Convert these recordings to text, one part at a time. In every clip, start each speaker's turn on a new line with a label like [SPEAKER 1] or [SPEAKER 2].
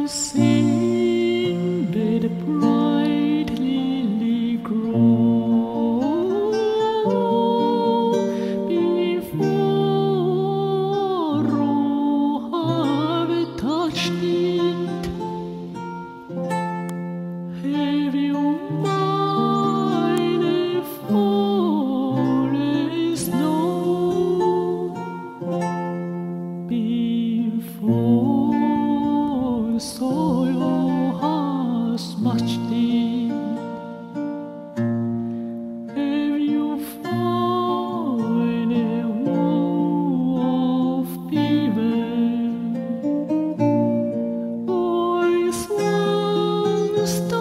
[SPEAKER 1] Sing, let the bright lily grow before all have touched it. Have you mine forest snow before soil has matched it? Have you found a wool of beaver or swan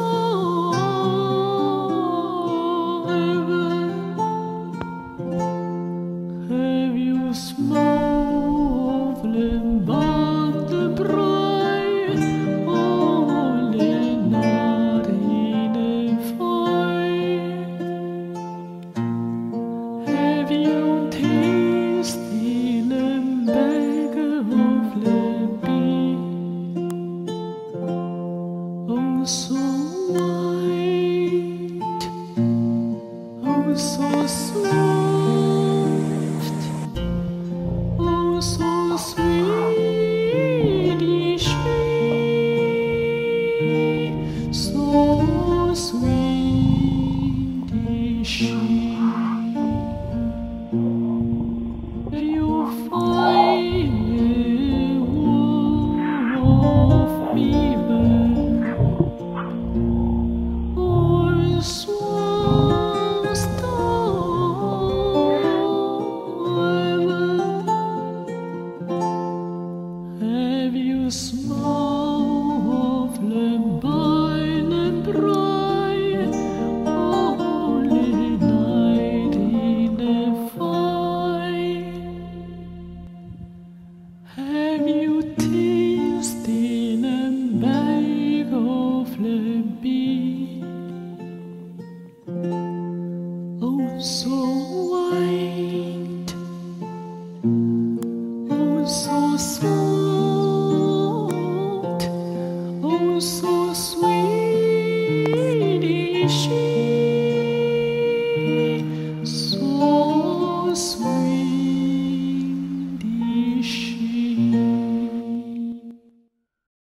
[SPEAKER 1] star ever? Have you smelled the bud bright only not in a fire? Have you tasted the bag of the bee? Oh, so white, oh, so soft, oh, so sweet, so sweet is she. You find a wool of beaver or swan star ever? Have you smelled the vine bright only night in the fire? Have you tasted the bag of the bee? Oh, so white, oh, so soft, oh, so